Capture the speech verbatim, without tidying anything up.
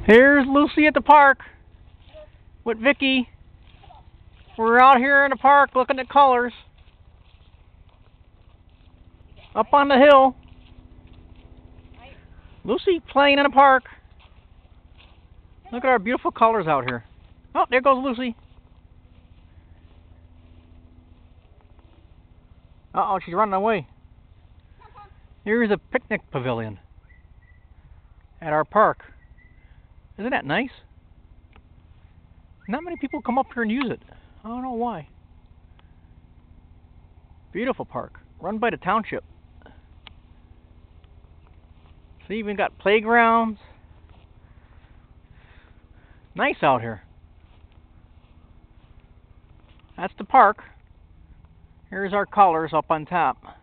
Here's Lucy at the park with Vicky. We're out here in the park looking at colors. Up on the hill. Lucy playing in the park. Look at our beautiful colors out here. Oh, there goes Lucy. Uh-oh, she's running away. Here's a picnic pavilion at our park. Isn't that nice? Not many people come up here and use it. I don't know why. Beautiful park, run by the township. So even got playgrounds. Nice out here. That's the park. Here's our colors up on top.